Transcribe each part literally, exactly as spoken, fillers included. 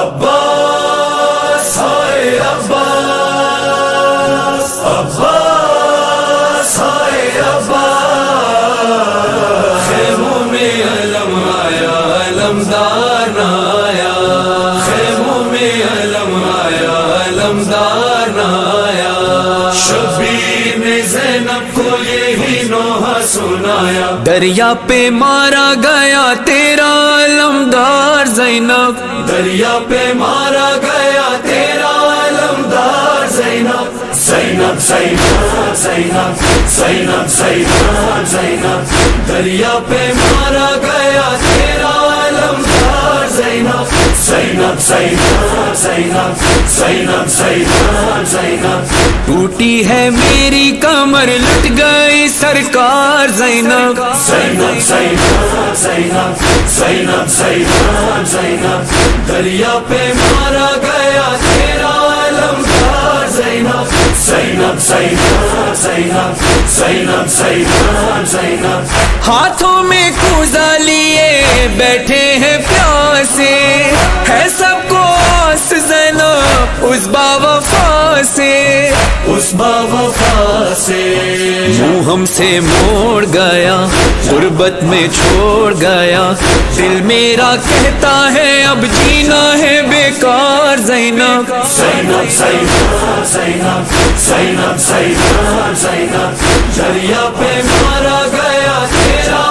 عباس ہائے عباس، عباس ہائے عباس، خیموں میں علم آیا علمدار نہ آیا، خیموں میں علم آیا علمدار نہ آیا، شبیر نے زینب کو یہی نوحہ سنایا، دریا پہ مارا گیا تیرا علمدار زینب، دریا پہ مارا گیا تیرا علمدار زینب، زینب زینب زینب زینب زینب زینب، دریا پہ مارا گیا تیرا علمدار زینب، زینب زینب زینب زینب زینب زینب، ٹوٹی ہے میری کمر لٹ گئی سرکار زینب، زینب زینب زینب زینب زینب زینب، دریا پہ مارا گیا تیرا علمدار زینب، زینب زینب زینب زینب زینب زینب، ہاتھوں میں کوزہ لیے بیٹھے ہیں پیاسے، ہے سب کو آس زینب اس باوفا سے، اس باوفا سے، منہ ہم سے موڑ گیا غربت میں چھوڑ گیا، دل میرا کہتا ہے اب جینا ہے بیکار زینب، زینب زینب زینب زینب زینب زینب، دریا پہ مارا گیا تیرا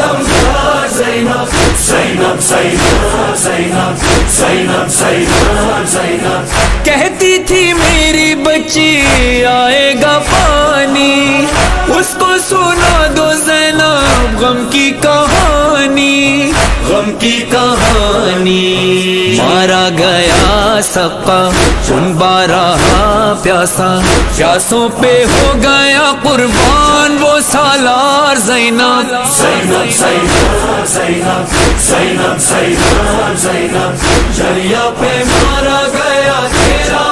علمدار زینب، زینب زینب زینب زینب زینب زینب، کہتی تھی میری بچی آئے گا پانی، اس کو سنا دو زینب غم کی کہانی، غم کی کہانی، مارا گیا سقا ان بارہ پیاسا، پیاسوں پہ ہو گیا قربان وہ سالار زینب، زینب زینب زینب زینب زینب زینب، دریا پہ مارا گیا تیرا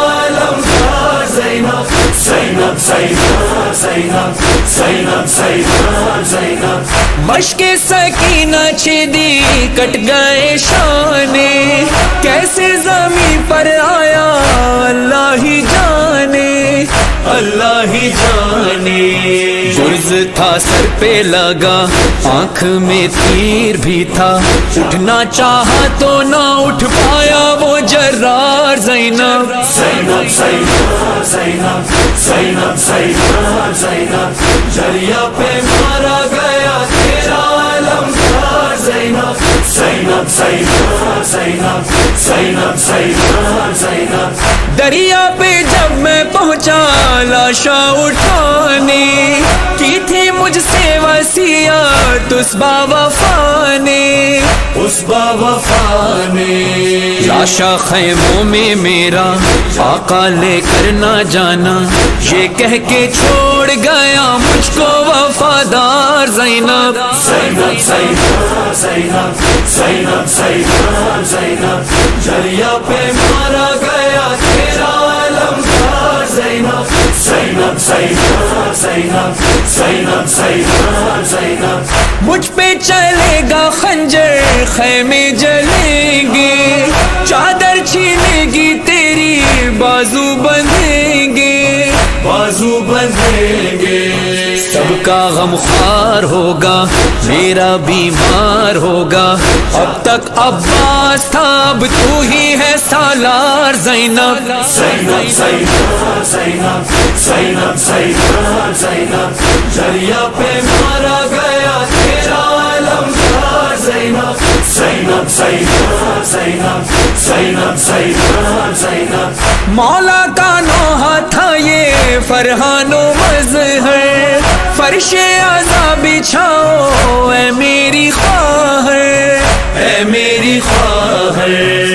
علمدار زینب، زینب زینب زینب زینب زینب زینب، مشق سکینہ چھدی کٹ گئے شانے، کیسے زمین پر آیا اللہ ہی جانے، اللہ ہی جانے، جرز تھا سر پہ لگا آنکھ میں تیر بھی تھا، اٹھنا چاہا تو نہ اٹھ پایا وہ جرار زینب، زینب زینب زینب زینب زینب زینب، دریا پہ مارا گیا تیرا علمدار زینب، زینب زینب زینب زینب زینب زینب، دریا پہ جب میں پہنچا لاشا اٹھانے، کی تھی مجھ سے وصیت اس باوفا نے، اس باوفا نے، لاشا خیموں میں میرا آقا لے کر نہ جانا، یہ کہہ کے چھوڑ گیا مجھ کو وفادار زینب، زینب زینب زینب زینب زینب زینب، دریا پہ مارا گیا تیرا علمدار زینب، زینب زینب زینب زینب زینب زینب، مجھ پہ چلے گا خنجر خیمے جلیں گے، چادر چھینے گی تیری بازو بندھیں گے، بازو بندھیں گے، سب کا غم خوار ہوگا میرا بیمار ہوگا، اب تک عباس تھا اب تو ہی ہے سالار زینب، زینب زینب زینب زینب زینب زینب، دریا پہ مارا گیا تیرا علمدار زینب، زینب زینب زینب زینب زینب زینب، مولا کا نوحہ تھا یہ فرحان و مظہر، فرش عذاب بچھاؤ اے میری خواہر، اے میری خواہر،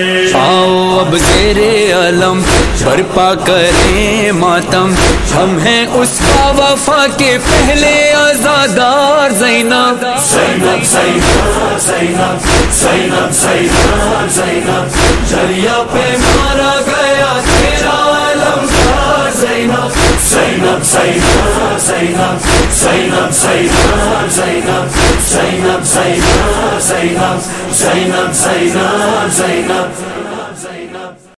آؤ اب زیر علم برپا کریں ماتم، ہم ہیں اس کا وفا کے پہلے عزادار زینب، زینب زینب زینب زینب زینب زینب، دریا پہ مارا گیا تیرا علمدار زینب، زینب زینب زینب زینب زینب زینب زینب زینب زینب زینب زینب زینب زینب